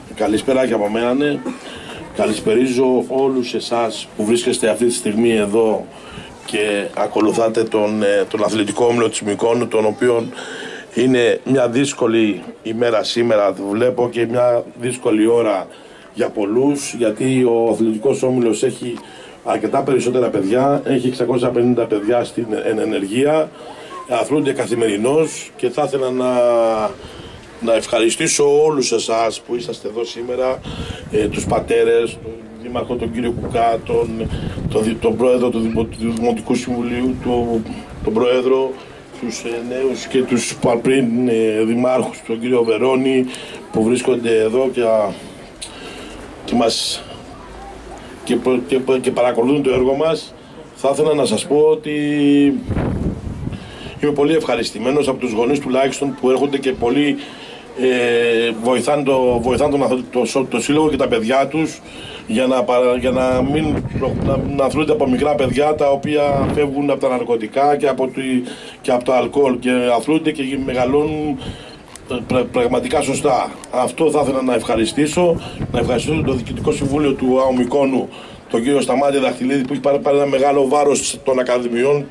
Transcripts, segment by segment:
Καλησπέρα και από μένα. Ναι. Καλησπερίζω όλους εσάς που βρίσκεστε αυτή τη στιγμή εδώ και ακολουθάτε τον αθλητικό όμιλο της Μυκόνου, τον οποίο είναι μια δύσκολη ημέρα σήμερα, βλέπω, και μια δύσκολη ώρα για πολλούς, γιατί ο αθλητικός όμιλος έχει αρκετά περισσότερα παιδιά, έχει 650 παιδιά στην ενεργεία, αθλούνται καθημερινώς, και θα ήθελα να ευχαριστήσω όλους εσάς που είσαστε εδώ σήμερα, τους πατέρες, τον Δήμαρχο, τον κύριο Κουκά, τον Πρόεδρο του Δημοτικού Συμβουλίου, τον Πρόεδρο, τους νέους και τους πριν δημάρχους, τον κύριο Βερόνη, που βρίσκονται εδώ και παρακολουθούν το έργο μας. Θα ήθελα να σας πω ότι είμαι πολύ ευχαριστημένος από τους γονείς τουλάχιστον που έρχονται και πολύ βοηθάνε το σύλλογο και τα παιδιά τους για να μην αθλούνται από μικρά παιδιά τα οποία φεύγουν από τα ναρκωτικά και από το αλκοόλ, και αθλούνται και μεγαλώνουν πραγματικά σωστά. Αυτό θα ήθελα να ευχαριστήσω. Να ευχαριστήσω το Διοικητικό Συμβούλιο του ΑΟ Μυκόνου, τον κύριο Σταμάτη Δαχτυλίδη, που έχει πάρει ένα μεγάλο βάρος των ακαδημιών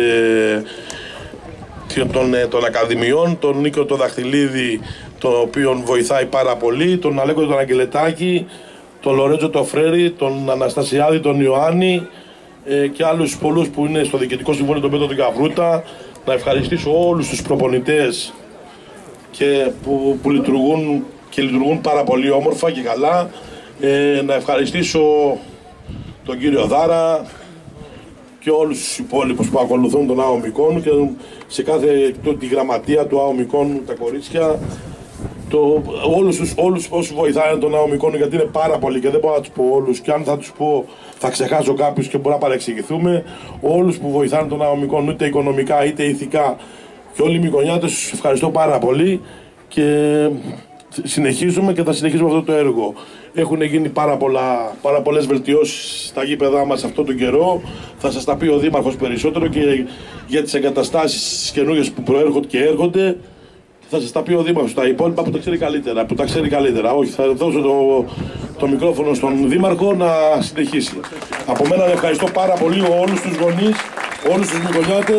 των ακαδημιών, τον Νίκο τον Δαχτυλίδη, τον οποίον βοηθάει πάρα πολύ, τον Αλέκο τον Αγγελετάκη, τον Λορέτζο τον Φρέρι, τον Αναστασιάδη τον Ιωάννη και άλλους πολλούς που είναι στο Διοικητικό Συμβούλιο, τον Πέτρο τον Καβρούτα. Να ευχαριστήσω όλους τους προπονητές που λειτουργούν πάρα πολύ όμορφα και καλά. Να ευχαριστήσω τον κύριο Δάρα και όλους τους υπόλοιπους που ακολουθούν τον ΑΟ Μυκόνου, και σε τη γραμματεία του ΑΟ Μυκόνου, τα κορίτσια, όλους όσους βοηθάνε τον ΑΟ Μυκόνου, γιατί είναι πάρα πολλοί και δεν μπορώ να τους πω όλους, και αν θα τους πω θα ξεχάσω κάποιους και μπορεί να παρεξηγηθούμε. Όλους που βοηθάνε τον ΑΟ Μυκόνου, είτε οικονομικά είτε ηθικά, και όλοι οι Μυκονιάτες, τους ευχαριστώ πάρα πολύ, και συνεχίζουμε και θα συνεχίσουμε αυτό το έργο. Έχουν γίνει πάρα πολλές βελτιώσεις στα γήπεδά μας αυτόν τον καιρό. Θα σας τα πει ο Δήμαρχος περισσότερο, και για τις εγκαταστάσεις καινούργιες που προέρχονται και έρχονται θα σας τα πει ο Δήμαρχος. Τα υπόλοιπα που τα ξέρει καλύτερα. Όχι, θα δώσω το μικρόφωνο στον Δήμαρχο να συνεχίσει. Από μένα ευχαριστώ πάρα πολύ όλους τους γονείς, όλους τους Μυκονιάτες.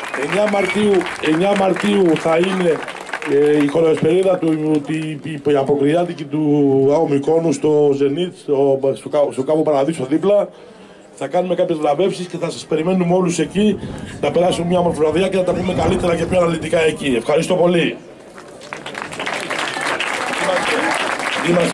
9 Μαρτίου θα είναι η χοροσπερίδα η αποκριάτικη του ΑΟ Μυκόνου στο Ζενίτ, στο Κάβο Παραδείσου δίπλα. Θα κάνουμε κάποιες βραβεύσεις και θα σας περιμένουμε όλους εκεί, να περάσουμε μια όμορφη βραδιά και να τα πούμε καλύτερα και πιο αναλυτικά εκεί. Ευχαριστώ πολύ.